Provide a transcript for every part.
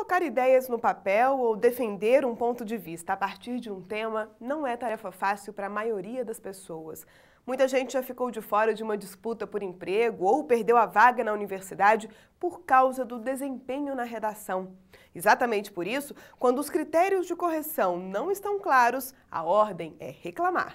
Colocar ideias no papel ou defender um ponto de vista a partir de um tema não é tarefa fácil para a maioria das pessoas. Muita gente já ficou de fora de uma disputa por emprego ou perdeu a vaga na universidade por causa do desempenho na redação. Exatamente por isso, quando os critérios de correção não estão claros, a ordem é reclamar.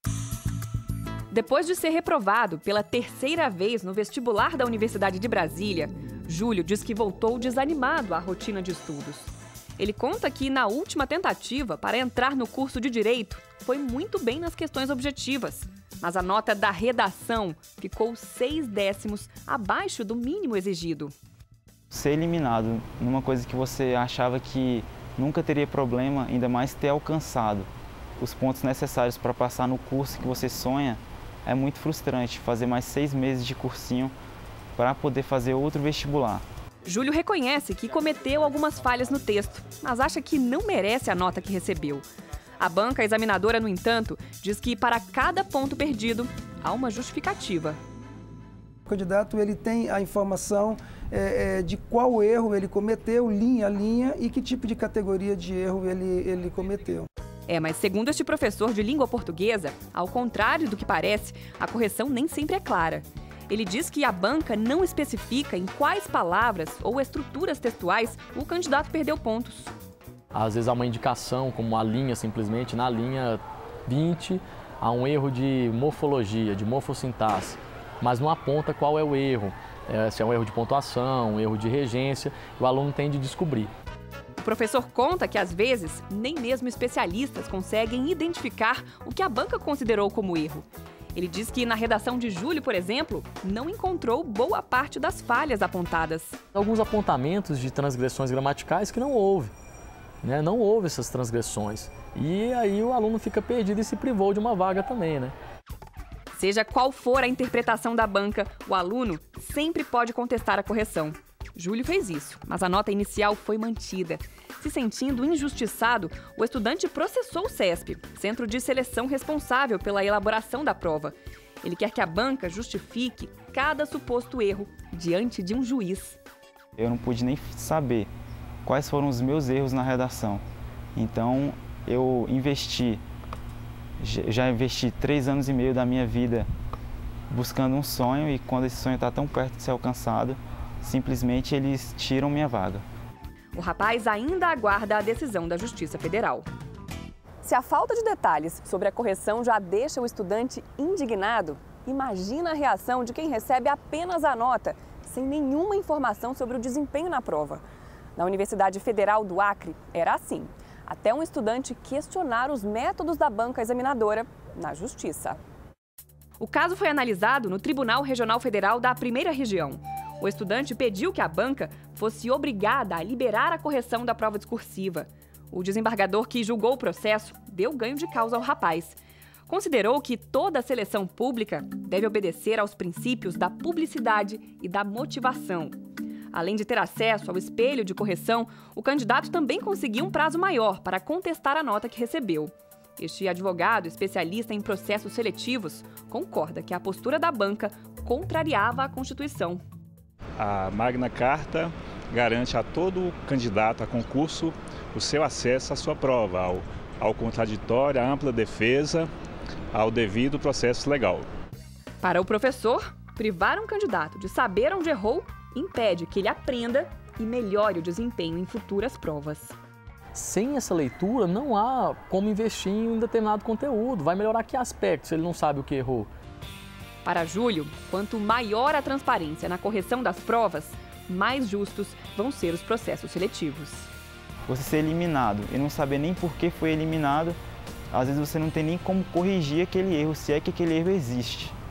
Depois de ser reprovado pela terceira vez no vestibular da Universidade de Brasília, Júlio diz que voltou desanimado à rotina de estudos. Ele conta que, na última tentativa para entrar no curso de Direito, foi muito bem nas questões objetivas, mas a nota da redação ficou 6 décimos abaixo do mínimo exigido. Ser eliminado numa coisa que você achava que nunca teria problema, ainda mais ter alcançado os pontos necessários para passar no curso que você sonha, é muito frustrante fazer mais 6 meses de cursinho para poder fazer outro vestibular. Júlio reconhece que cometeu algumas falhas no texto, mas acha que não merece a nota que recebeu. A banca examinadora, no entanto, diz que para cada ponto perdido, há uma justificativa. O candidato ele tem a informação de qual erro ele cometeu, linha a linha, e que tipo de categoria de erro ele cometeu. Mas segundo este professor de língua portuguesa, ao contrário do que parece, a correção nem sempre é clara. Ele diz que a banca não especifica em quais palavras ou estruturas textuais o candidato perdeu pontos. Às vezes há uma indicação, como a linha simplesmente, na linha 20, há um erro de morfologia, de morfossintaxe, mas não aponta qual é o erro, se é um erro de pontuação, um erro de regência, o aluno tem de descobrir. O professor conta que, às vezes, nem mesmo especialistas conseguem identificar o que a banca considerou como erro. Ele diz que, na redação de Júlio, por exemplo, não encontrou boa parte das falhas apontadas. Alguns apontamentos de transgressões gramaticais que não houve, né? Não houve essas transgressões. E aí o aluno fica perdido e se privou de uma vaga também, né? Seja qual for a interpretação da banca, o aluno sempre pode contestar a correção. Júlio fez isso, mas a nota inicial foi mantida. Se sentindo injustiçado, o estudante processou o CESP, centro de seleção responsável pela elaboração da prova. Ele quer que a banca justifique cada suposto erro diante de um juiz. Eu não pude nem saber quais foram os meus erros na redação. Então, eu já investi 3 anos e meio da minha vida buscando um sonho, e quando esse sonho está tão perto de ser alcançado, simplesmente eles tiram minha vaga. O rapaz ainda aguarda a decisão da Justiça Federal. Se a falta de detalhes sobre a correção já deixa o estudante indignado, imagina a reação de quem recebe apenas a nota, sem nenhuma informação sobre o desempenho na prova. Na Universidade Federal do Acre, era assim, até um estudante questionar os métodos da banca examinadora na Justiça. O caso foi analisado no Tribunal Regional Federal da Primeira Região. O estudante pediu que a banca fosse obrigada a liberar a correção da prova discursiva. O desembargador que julgou o processo deu ganho de causa ao rapaz. Considerou que toda a seleção pública deve obedecer aos princípios da publicidade e da motivação. Além de ter acesso ao espelho de correção, o candidato também conseguiu um prazo maior para contestar a nota que recebeu. Este advogado, especialista em processos seletivos, concorda que a postura da banca contrariava a Constituição. A Magna Carta garante a todo candidato a concurso o seu acesso à sua prova, ao contraditório, à ampla defesa, ao devido processo legal. Para o professor, privar um candidato de saber onde errou impede que ele aprenda e melhore o desempenho em futuras provas. Sem essa leitura, não há como investir em um determinado conteúdo. Vai melhorar que aspecto se ele não sabe o que errou? Para Júlio, quanto maior a transparência na correção das provas, mais justos vão ser os processos seletivos. Você ser eliminado e não saber nem por que foi eliminado, às vezes você não tem nem como corrigir aquele erro, se é que aquele erro existe.